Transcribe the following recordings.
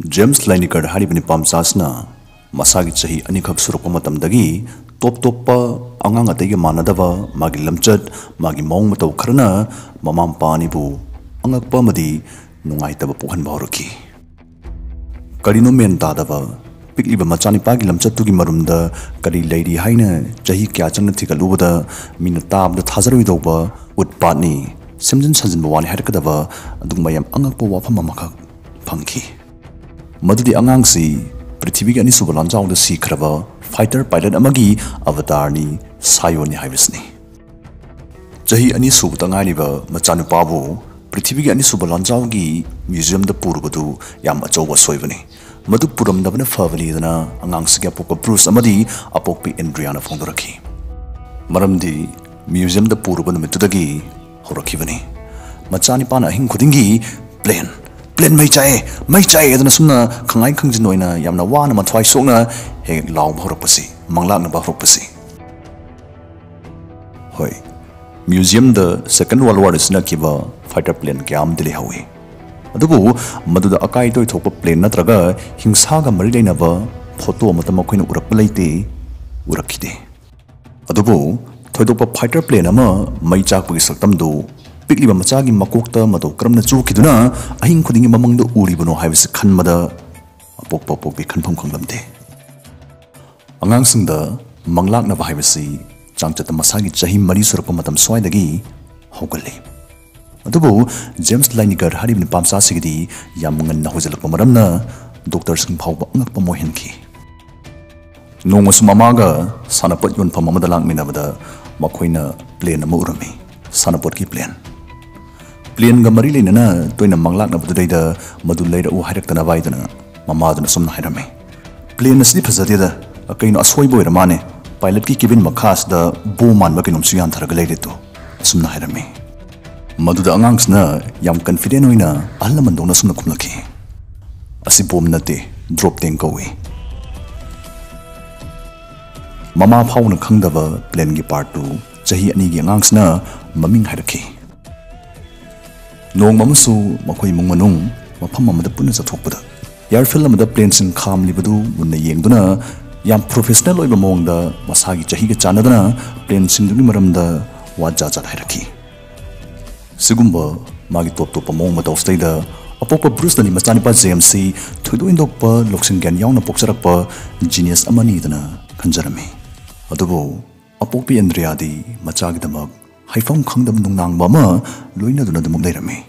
James Lainikar haribani pamsasna masagi chahi anikak surukpa matamdagi top angang atayge manadaba magi lamchat magi maung mataw kharana mamampa nibu angakpa madi nungaitaba pukhanba horaki karino men tadaba pikliba machani pagi lamchatugi marumda kari lairi haina chahi kya changna thikalubada mina tabda thazaroidawba utpatni semjin sanjinba wani harakadaba adugmayam angakpa wafam amakak phangki Madudi angangsi Prithviga ani suba lanjawda sikhraba fighter pilot amagi avatar ni sayoni haibisni Jahi ani suba tangailiba machanupabu Prithviga ani suba lanjawgi museum da purubadu yam achoba soibani madu puramdabana favali dana angangsiga apokpa Bruce amadi apokpi Andriana phongdoraki maramdi museum da puruba numitudagi horakibani machanipana ahing khudingi Plan may chay adana sumna kangay kangjinoy na yam na wana matway sok na he lao bahorokpasi manglag na bahorokpasi Hoy museum the Second World War is na kiba fighter plane kyam dili hawi adubu maduda akai toy thokpa plane natraga hingsaga mari leinaba photo amata makoina urakpa leite urakhide adubu thoidokpa fighter plane ama mai chakpagi saktamdu Pikliba machagi makokta mato kramna chukiduna ahing khudingi mamangda uribano haibisi khanmada apokpi khanpham khanglamte angangsingda manglakna ba haibisi changchata masagi chahi mari surapa matam swaidagi haugali adubu James Lainikar haribni pamsa sigidi yamungan na hojalakpa maramna doctor sing phawba angakpa mohenki nongasu mamaga sanapat yonpham amada langminabada makoina plane ama urami sanapot ki plane Plane ga mari leinana toina manglak na budayda madu leira u hairakta na vaidana mamaduna sumna hairame plane asni phazadeda akaino asoi boiramane pilot ki cabin makhas da boman ba kinom suyan tharaga leiretu sumna hairame maduda angangsna yam confident oina allaman dona sumna kumlaki asi bom nate drop tank kawi mama phawna khangdaba plane gi part 2 chahi ani gi angangsna maming hairaki Nong mamasu makoi mungmanung mafam amada punna chathokpada airfield amada plane sing kham libadu munna yengduna yam professional oiba mongda masagi chahi ga chanadana plane sing dugi maramda waja cha hairaki sigumba magi top mong mata ofstaida apokpa Bruce dani machanipa JMC thuido indokpa loksing gan yauna pokcharakpa genius amani dana khanjarami adubo apokpi Andriadi machagi damak haifam khangdam nungnang bama loina duna dumuk leirami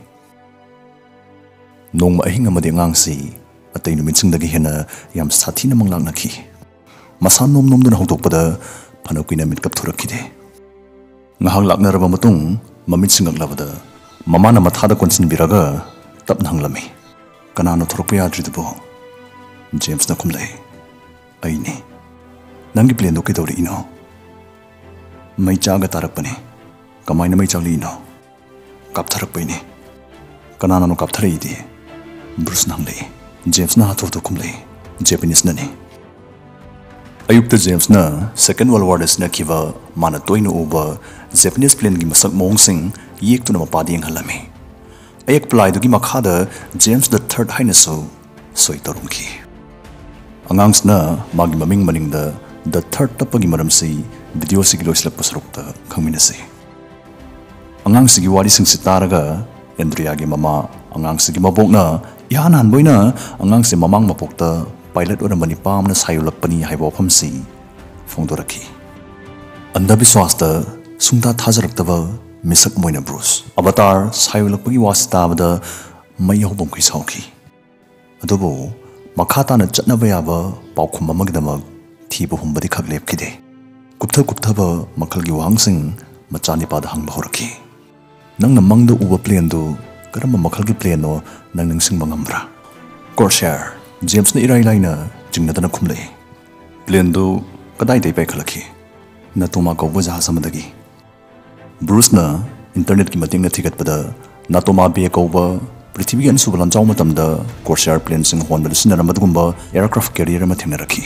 nongma ahing amadi angangsi atay numinsingdagi hena yam sathina manglak nakhi masan nom duna hawdokpada phanokina mitkap thorakide ngahang laknaraba matung maminsingak labada mamana mathada konsin biraga tapna hanglami kanano thorokpa yadridubo James na kumlai aini nangi plane do kidori ino mai chaga tarakpane Kamaina may chawlino kaptharakpaini kanana no kaptharidi Bruce nanglei James na hathordo kumlei Japanese nani ayukta James na Second World War na kiva mana toina uba Japanese plane gi masak mongsing yektuna mapadi halami ayak plai do gi makhada James the Third hainaso soitarumki angangs na magi maming maningda the third tapagi maramsi video sigiloislak pasarukta khangminasi Angangsigi wari sing sitaraga Andriagi mama angangsigi mabokna ihanan boina angangsi mamang mapokta pilot oramani pamna sayulakpani haibo phamsi phongdoraki andabiswasta sungta thajaraktawa misak moina Bruce avatar sayulakpagi wastabada mayhobom kai sauki adubo makhata na chatnaba yaba paukhum amagdamak thibu humbadi khaklepkide kupthaba makhalgi wangsing machanipada hangba horaki Nang namangda uba plane do karamba makhalgi plane no nang Ningshingba Ngamba Corsair James na irai laina jingnadana khumlei plane do kadai dei pai khalaki na toma ko waja samadagi Bruce na internet ki mating na thigatpada na toma be ko ba prithvi an subalan chaw matamda Corsair plane sing honda sinara madgumba aircraft carrier ma thimna rakhi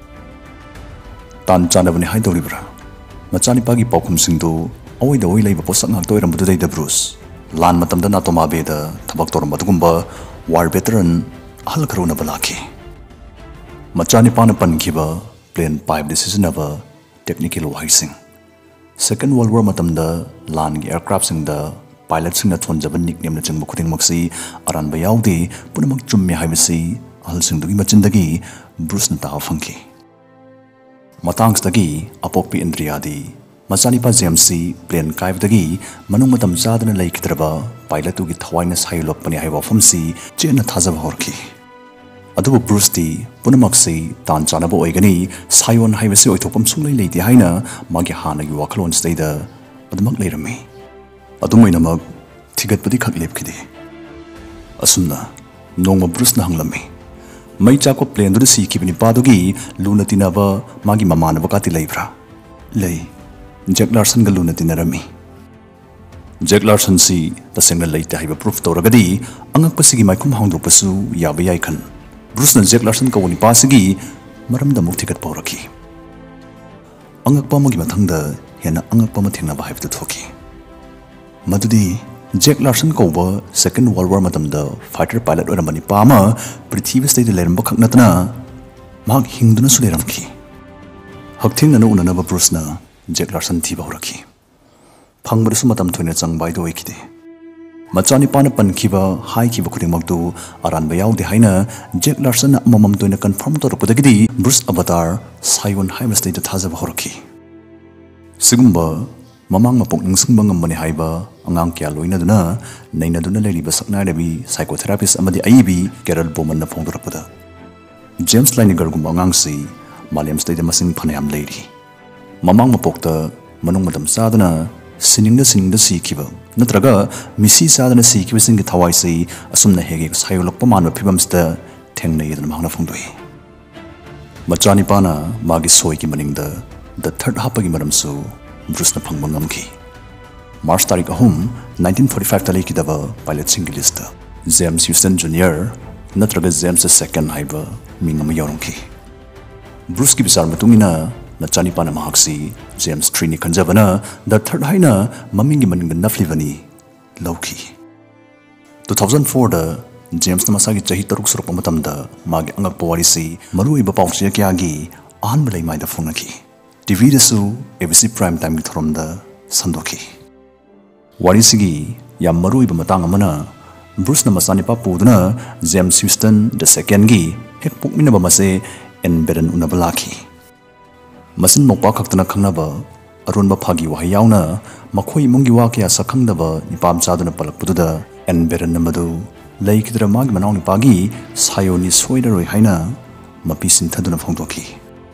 tan chanabani hai doribra machani pagi paukhum sing do Away the way lay posak ngak toy rambudu day the Bruce. Lan matamda na tomabe da tabak toram batugumba war veteran ahal karuna balaki. Machani pana pankiba plane pipe decision of technical wising. Second World War matamda land aircraft sing the pilot sing na thonjaba nickname na chingba khuding maksi aran ba yaudi punamak chummi haibasi ahal sing dugi machindagi Bruce na taw funky. Matangs dagi apokpi indriyadi Machani pa JMC plane kaiv dagi manung matam zadana laikidraba pilot ugi thawai na sayulok pani haiwa famsi chena thazab horki. Adubu Bruce di punamakse tan chanaba oigani sayon haibasi oithopam sunglai leiti haina magi hanagi wakhalon staida adumak leirami. Adumainamak thigatpadi khak lepkide. Asumna nongma Bruce na hanglami. Mai chako plane du si kibini padugi luna tinaba magi mamanaba kati leibra. Lei Jack Larson ga luna tinarami. Jack Larson si tasengna leite haiba proof toragadi angak pasigi maikum hangdropasu yaba yaikan. Bruce na Jack Larson ka wani pasigi maramda muktikat pauraki. Angak pa magi mathangda hena angak pa mathengna ba haibta thoki. Madudi Jack Larson ko ba Second World War matamda fighter pilot oramani pama prithvi state leramba khaknatna mag hingduna suleramki. Hakthing na unana ba Bruce na Jack Larson thiba horaki. Phangbrasu matam thoina changbai do ikide. Machani pana pankiba hai kiba khudingmaktu aran ba yaudi haina Jack Larson mamam toina confirm torpudagidi Bruce avatar sayon haima state thazaba horaki. Sigumba Mamang Mapok Ningshingba Ngamba haiba angang kya loina duna naina duna leriba sakna rebi psychotherapist amadi aibi Carol Bowman na phongdorapda. James Linegar gumba angang si Maliam state masing phanayam leiri. Mamang Mapokta manung madam sadana siningda sikiba natraga misi sadana sikiba singi thawai sei asumna hege sayolokpa manba phibamsta thengnai yadna mangna phongdoi. Machani pana magi soi ki maningda the third hapagi maramsu Bruce na phangba ngamki. March tarik ahum 1945 talai kidaba pilot single list James Houston Jr. natraga James second haiba mingama yorongki. Bruce ki bisar matungina Nachani pana mahaksi James Trini kanjabana the third haina mamingi maninga naflivani lauki. 2004 da James na masagi chahi taruk surpa matamda magi angak pawarisi marui ba pawchiya kyagi ahan balai maida phonaki. TV dasu ABC prime time gi thoromda sandoki. Warisigi yam marui ba matang amana Bruce na masani pa puduna James Houston the second gi hek pukmina ba mase en beren unabalaki. Masin mokpa khaktana khangnaba arunba phagi wa yauna makhoi mungi wa kya sakhangdaba nipam chaduna palakpuda en beren namadu leikidra mag manaw ni pagi sayoni soidaroi haina mapi sinthaduna phongdoki.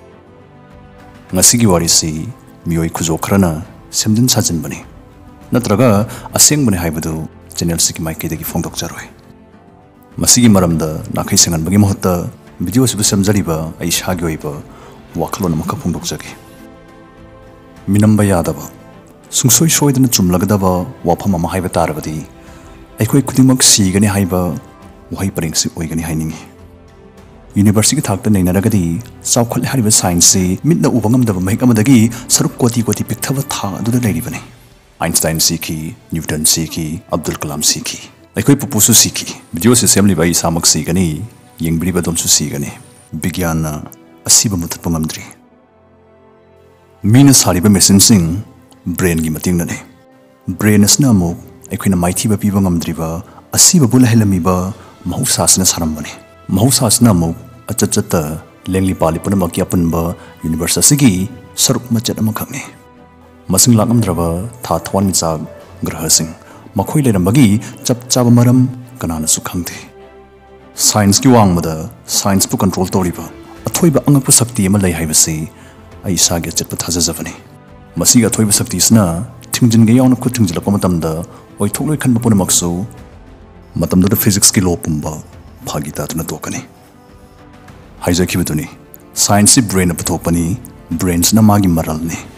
Ngasigi warisi miyoi khujo khrana semjin sajin bani natraga aseng bani haibadu channel siki maikidagi phongdok jaroi. Masigi maramda nakhai sengan bagi mohta video sibu semjariba ai shagi oiba wakhalon amaka phongdokjagi. Minamba yadaba sungsoi soidana chumlagadaba wafam ama haiba tarabadi aikoi khudingmak sigani haiba wahai paringsi oigani hainingi. University thakta nainaragadi chawkhal hariba science se mitna ubangamdaba mahik amadagi saruk koti pikthaba tha aduda leiribani. Einstein siki, Newton siki, Abdul Kalam siki. Aikoi pupusu siki. Video se semli bai samak sigani yengbriba domsu sigani. Bigyana asiba mutat pangamdri. Mina sariba machine sing brain gi mating na ne. Brain asna mo aikhoina maithi ba piba ngamdriba asiba bula helamiba mahusasna sarambani. Mahusasna mo achachata lengli pali puna makya punba university gi saruk machat amakhakne. Masing lakamdraba tha thwan cha graha sing makhoi lerambagi chap chaba maram kanana su khangde. Science ki wangmada science pu control toriba athoiba angakpa sakti ama lei haibasi ai sage chatpa thajajabani. Masiga athoiba sakti sna thingjin ge yauna khu thingjilakpa matamda oithokloi khanba puna maksu matamda physics ki law pumba phagita tuna tokani. Haija kibutuni science brain apthopani brains na magi maralni.